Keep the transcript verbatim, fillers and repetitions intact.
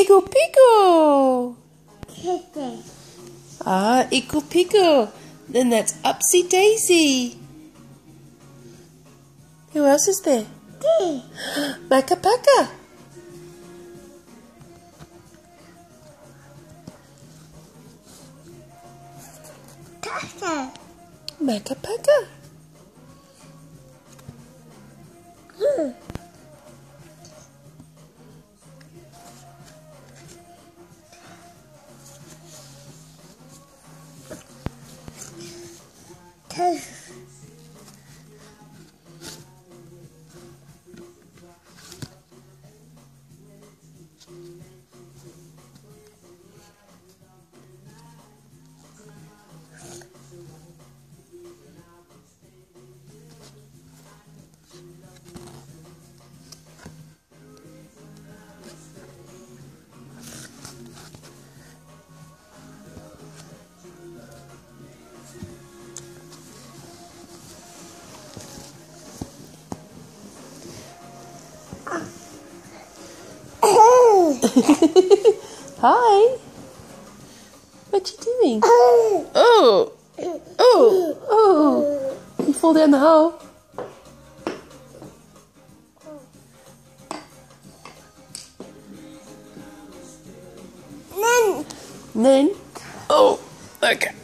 Igu Pigu. Ah, Igu Pigu. Then that's Upsy Daisy. Who else is there? Makka Pakka. Makka Pakka. Hi. What you doing? Oh. Oh. Oh. You fall down the hole. None. None? Oh. Okay.